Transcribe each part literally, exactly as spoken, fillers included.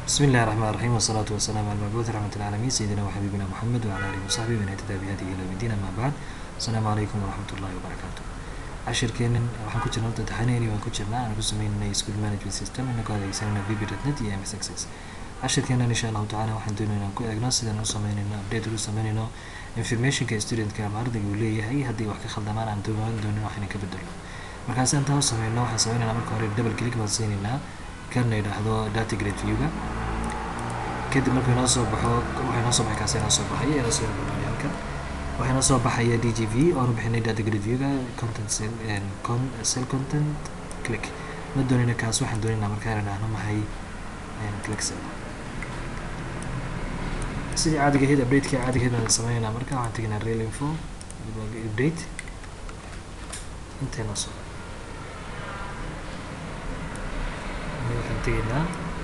بسم الله الرحمن الرحيم والصلاة والسلام على المبعوث رحمة العالمين سيدنا وحبيبنا محمد وعلى آله وصحبه من اهتدى بهديه إلى يوم الدين أما بعد. السلام عليكم ورحمة الله وبركاته. cashirkeenan waxaan ku jirnaa imtixaaneeni waan ku jirnaa aan ku sameynay school management system inagoo adeegsanayna v b dot net iyo m s x x. cashirkeenan insha allahu tacaala waxaan doonaynaa inaan ku eegno sidaan u sameynayno update ugu sameynayno informationka studentka ama ardayga uu leeyahay haddii wax ka khaldamaan aan doonaan doonin wax inaan ka bedelo. markaas intaan u sameyno waxaan sameynaynaa marka hore double click baan siinaynaa kan la yidhaahdo data grade view-ga. kadib markuu inoo soo baxo waxay noo soo baxay kaasi inoo soo baxay inoo soo baxay halkan waxay noo soo baxaya d g v oonu bixinay data grade view-ga content cell and con cell content click ma doonayna kaas waxaan doonaynaa markaa inaan idhaahno maxay click cell sidii caadiga ahayd update-kii caadiga ahayd baan sameynaynaa marka waxaan tegaynaa real info update intay noo soo waxaan tegaynaa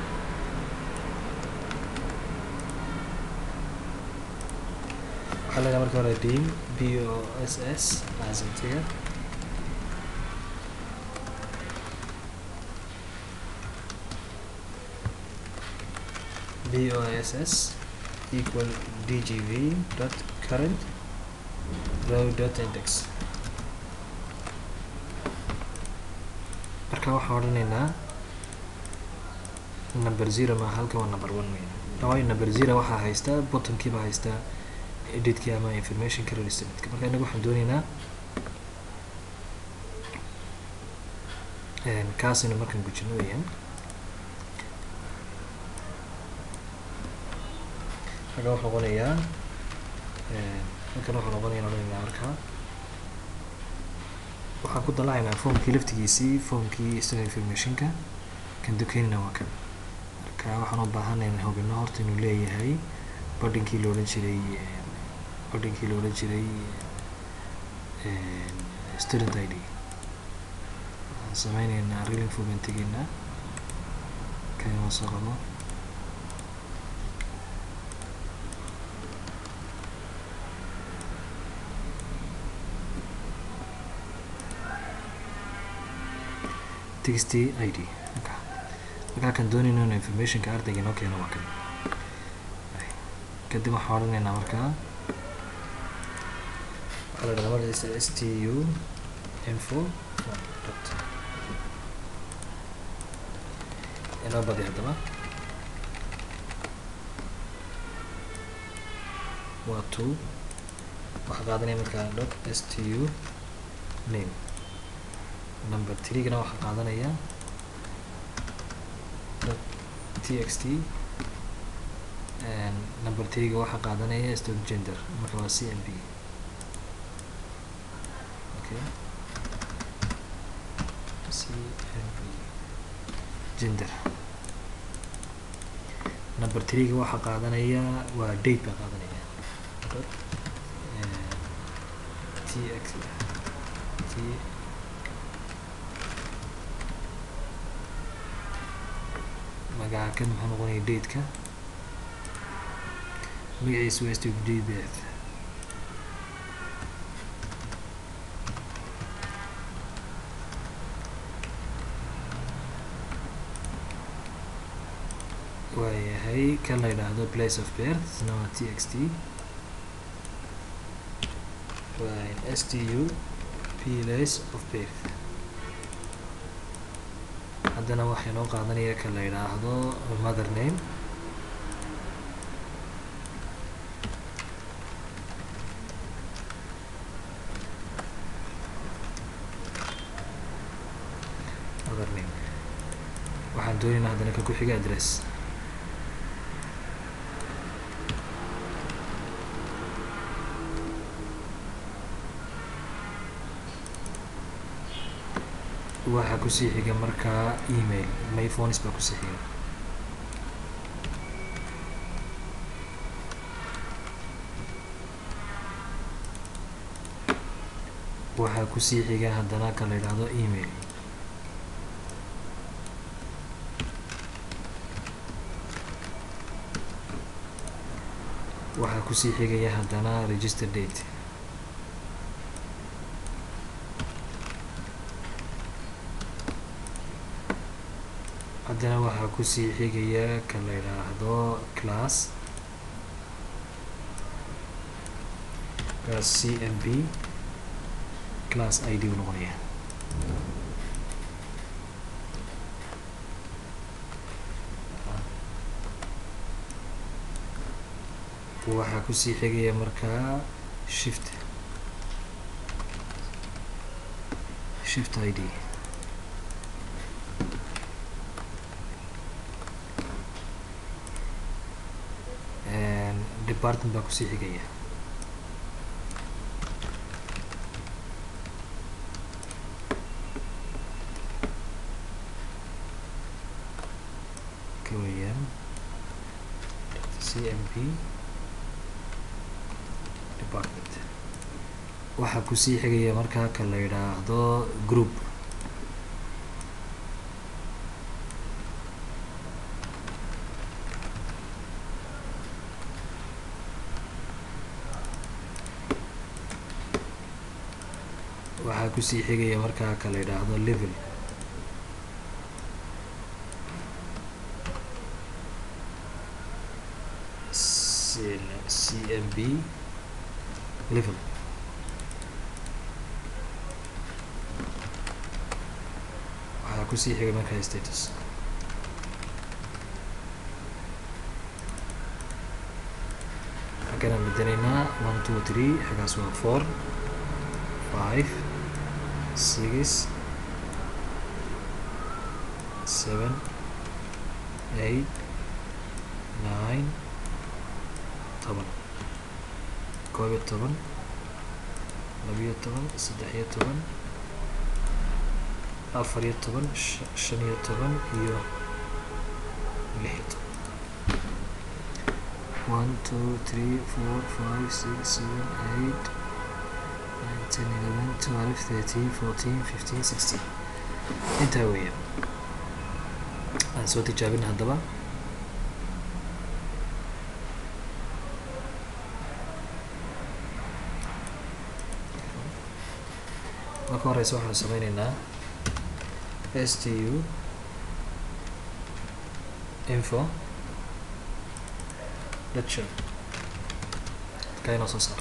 waxaa laga marka hore d b o s s asamtiga b o s s equal d g v dot current row dot index. marka waxaan odhanaynaa number zero ma halkan waa number one weyn waayo number zero waxaa haystaa bottomkii baa haystaa editkii ama information ka registerka. marka inagu waxaan doonaynaa kaasina markaan gujino weeyaan halkan wuxuu noqonayaa halkan wuxuu noqonayaa odhanaynaa marka waxaan ku dalacaynaa formkii laftigiisii formkii student informationka kan dukeynina waa kan. marka waxaan u baahanay in hubino horta inuu leeyahay badinkii la odhan jiray badinkii la odhan jiray student i d. waxaan sameynaynaa real info baan tegaynaa kan inoo soo qabo text i d. markaa kan doonayno in informationka ardayga inoo keeno waa kan. kadib waxaan odhanaynaa markaa waxaa la dhahdaa magaciisa s t u info dot inoo badi haddaba waa two waxaa qaadanaya markaa dot s t u name. number three gana waxaa qaadanaya txt and number three ga waxaa qaadanaya student gender marka waa c m b. okay c m b gender. number three ga waxaa qaadanaya waa date baa qaadanaya tx t magaca kan muxuu noqonaya date-ka magaciisa waa student date birth. waayahay kan la yidhaahdo place of birth isna waa txt waa s t u place of birth. haddana waxay noo qaadanaya kan la yidhaahdo mother name mother name waxaan doonaynaa haddana ka ku xiga address. waxaa kusii xiga markaa email mayphones baa kusii xiga. waxaa kusii xiga haddana kan la yidhaahdo email. waxaa kusii xigaya haddana register date. haddana waxaa kusii xigaya ka la yidhaahdo class class c m b class I D u noqonaya. waxaa kusii xigaya markaa shift shift I D and department baa kusii xigaya. kawayaan c m b department. waxaa kusii xigaya markaa ka la yidhaahdo group waxaa kusii xigaya markaa ka la yidhaahdo level c m b level. waxaa kusii xigay markaa status. halkan aan bedelaynaa one two three xagaas waa four five six seven eight nine toban koob iyo toban labiyo toban saddex iyo toban afar iyo toban shan iyo toban iyo lix iyo toban. one two three four five six seven eight nine ten eleven twelve thirteen fourteen fifteen sixteen. intaa weeyaan. aan soo tijaabina haddaba. marka horeysa waxaan sameyneynaa stu info lecture ka inoo soo saar.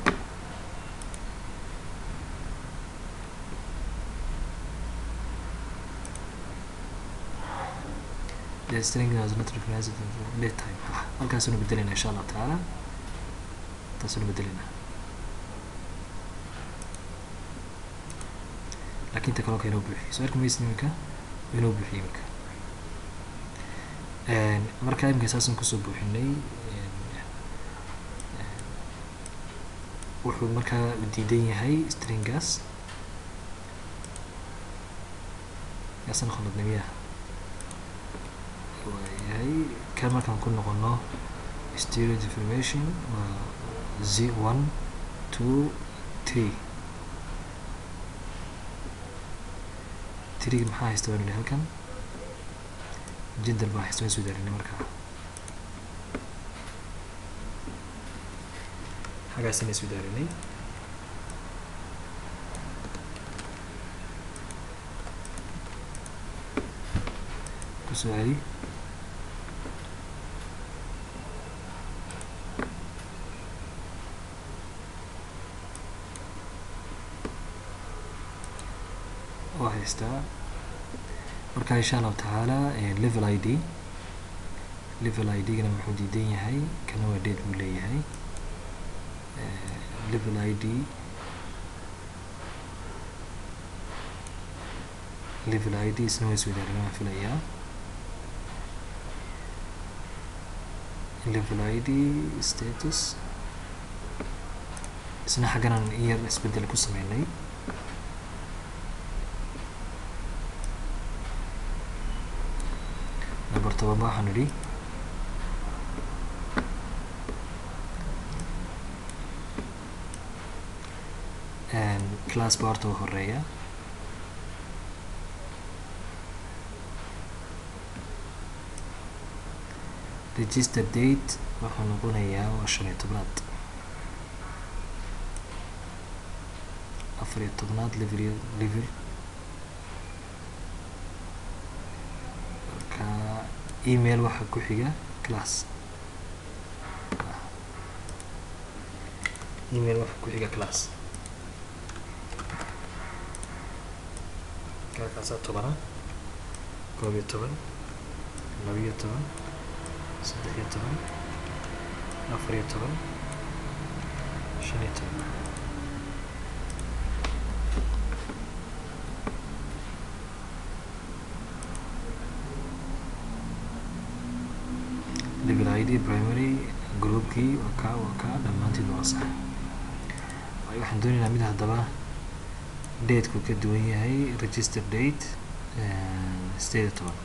the string is not recognized date time. halkaasunu bedelina insha allah tacaala. taasunu bedelina laakiin ta kaloo ka inoo buuxiyo soo arki maysid iminka inoo buuxiyo iminka. markaa iminka saasaan kusoo buuxinay. wuxuu markaa diidan yahay stringaas yaasan khaladnimiyaha waayahay. kan markaan ku noqono student information waa z one two three three maxaa haysta waan idhi halkan jidal baa haysta waan soo daarinay markaa xagaasina soo daarinay. kusoo celi oo haystaa markaa insha allahu tacaala. level I D level I D gana wuxuu diidan yahay kana waa date buu leeyahay. level I D level I D isna way soo daarin waan filayaa. level I D status isna xagganaan in yar isbedel ku sameynay. number toban ba waxaan idhi class baa horta u horeeya. register date wuxuu noqonayaa waa shan iyo tobnaad afar iyo tobnaad level level markaa email waxa ku xiga class email waxa ku xiga class kaasa tobana koob iyo toban laba iyo toban saddex iyo toban afar iyo toban shan iyo toban level I D primary groupkii waa ka waa ka dhammaanteed waa sax waxaan doonaynaa mid haddaba dateku ka duwan yahay register date sideed iyo toban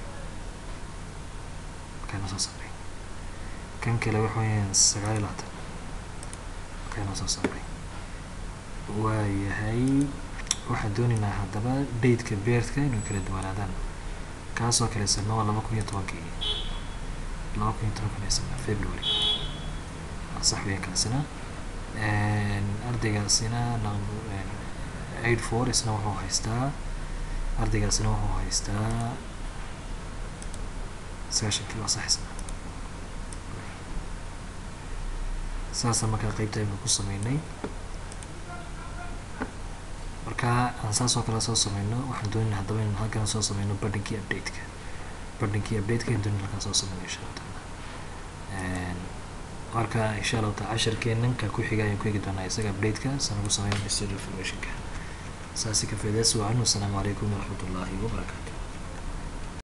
kana soo saaray kan kale waxa weeyaan sagaal iyo labaatan kana soo saaray waa yahay waxaan doonaynaa haddaba dateka birthka inuu kala duwanaadaan kaasoo kale sanno waa laba kun iyo tobankii laba kun iyo tobankii sana February sax weeyaan kaasina ardaygaasina eight four isna wuxuu haystaa ardaygaasina wuxuu haystaa sagaashankii waa sax isna saasa markaa qaybta aynu ku sameynay markaa aan saas oo kale soo sameyno waxaan doonayna haddaba inaan halkan soo sameyno badhankii updateka badhankii updateka in doonayna halkan soo sameyno insha allah taala marka insha allah taala casharkeenan ka ku xiga ayaan ku eegi doonaa isaga updateka san ugu sameyno digital informationka saasi ka faa'iidaysi wacan. Wassalaamu calaykum waraxmatullaahi wabarakaatu.